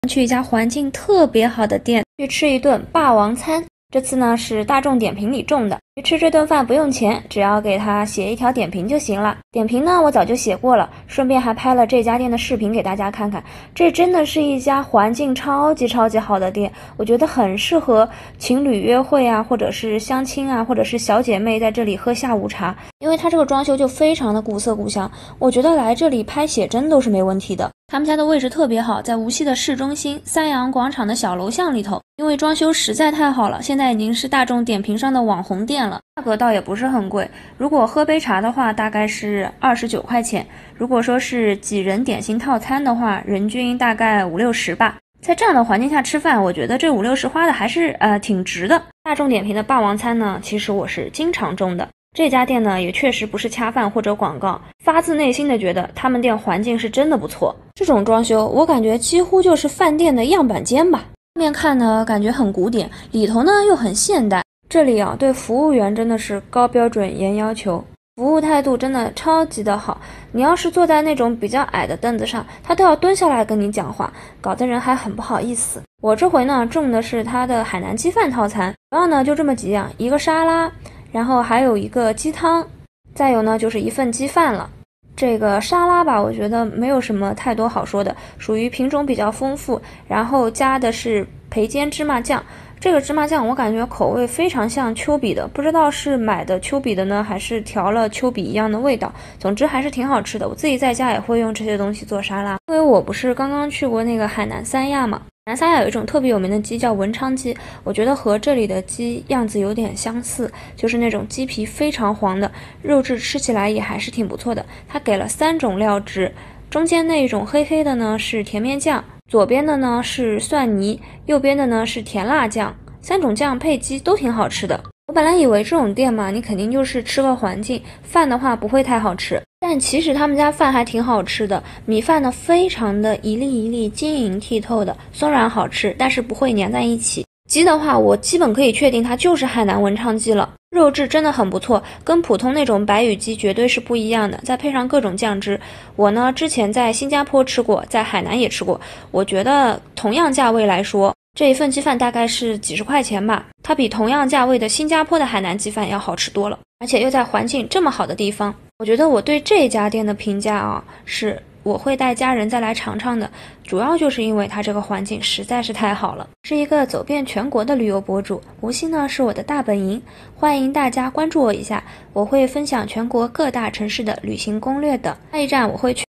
去一家环境特别好的店，去吃一顿霸王餐。这次呢是大众点评里中的，吃这顿饭不用钱，只要给他写一条点评就行了。点评呢我早就写过了，顺便还拍了这家店的视频给大家看看。这真的是一家环境超级好的店，我觉得很适合情侣约会啊，或者是相亲啊，或者是小姐妹在这里喝下午茶。因为它这个装修就非常的古色古香，我觉得来这里拍写真都是没问题的。他们家的位置特别好，在无锡的市中心三阳广场的小楼巷里头。因为装修实在太好了，现在已经是大众点评上的网红店了，价格倒也不是很贵。如果喝杯茶的话，大概是29块钱。如果说是几人点心套餐的话，人均大概50-60吧。在这样的环境下吃饭，我觉得这50-60花的还是挺值的。大众点评的霸王餐呢，其实我是经常中的。这家店呢也确实不是恰饭或者广告，发自内心的觉得他们店环境是真的不错。这种装修我感觉几乎就是饭店的样板间吧。外面看呢感觉很古典，里头呢又很现代。这里啊对服务员真的是高标准严要求，服务态度真的超级的好。你要是坐在那种比较矮的凳子上，他都要蹲下来跟你讲话，搞得人还很不好意思。我这回呢中的是他的海南鸡饭套餐，主要呢就这么几样，一个沙拉，然后还有一个鸡汤，再有呢就是一份鸡饭了。这个沙拉吧，我觉得没有什么太多好说的，属于品种比较丰富，然后加的是培煎芝麻酱。这个芝麻酱我感觉口味非常像丘比的，不知道是买的丘比的呢，还是调了丘比一样的味道。总之还是挺好吃的，我自己在家也会用这些东西做沙拉。因为我不是刚刚去过那个海南三亚嘛，海南三亚有一种特别有名的鸡叫文昌鸡，我觉得和这里的鸡样子有点相似，就是那种鸡皮非常黄的，肉质吃起来也还是挺不错的。它给了3种料汁，中间那一种黑黑的呢是甜面酱，左边的呢是蒜泥，右边的呢是甜辣酱，3种酱配鸡都挺好吃的。我本来以为这种店嘛，你肯定就是吃个环境，饭的话不会太好吃，但其实他们家饭还挺好吃的。米饭呢非常的一粒一粒晶莹剔透的，松软好吃，但是不会粘在一起。鸡的话我基本可以确定它就是海南文昌鸡了，肉质真的很不错，跟普通那种白羽鸡绝对是不一样的，再配上各种酱汁。我呢之前在新加坡吃过，在海南也吃过，我觉得同样价位来说，这一份鸡饭大概是几十块钱吧，它比同样价位的新加坡的海南鸡饭要好吃多了，而且又在环境这么好的地方。我觉得我对这家店的评价啊，是我会带家人再来尝尝的，主要就是因为它这个环境实在是太好了。是一个走遍全国的旅游博主，无锡呢是我的大本营，欢迎大家关注我一下，我会分享全国各大城市的旅行攻略的。下一站我会去